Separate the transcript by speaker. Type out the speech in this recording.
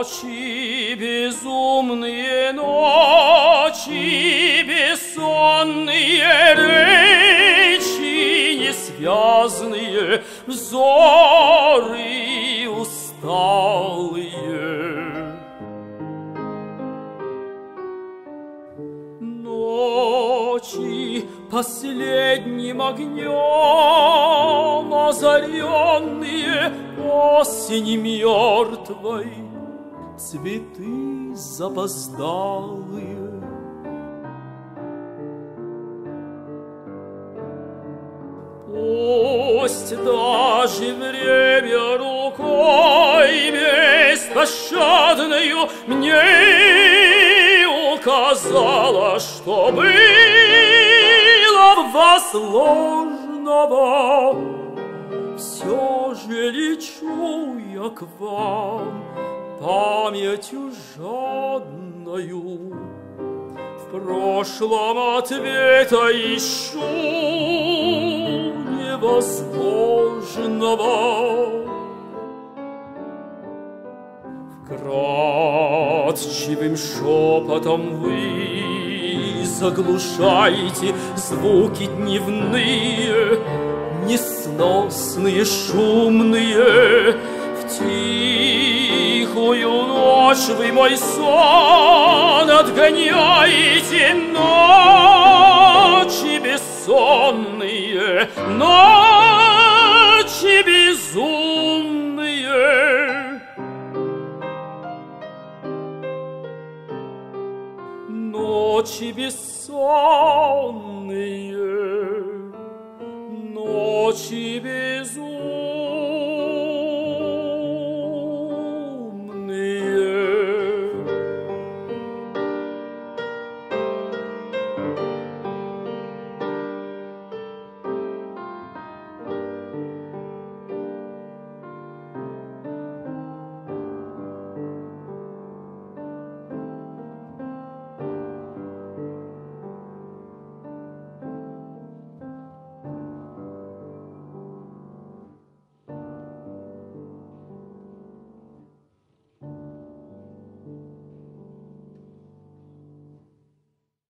Speaker 1: Ночи безумные, ночи бессонные, речи несвязные, взоры усталые. Ночи последним огнем озаренные, осени мертвой, цветы запоздалые. Пусть даже время рукой беспощадною мне указала, что было в вас ложного, все же лечу я к вам памятью жадною. В прошлом ответа ищу невозможного. Вкрадчивым шепотом вы заглушаете звуки дневные, несносные, шумные. В тихую ночь вы мой сон отгоняете, ночи бессонные, ночи безумные. Ночи бессонные, ночи безумные.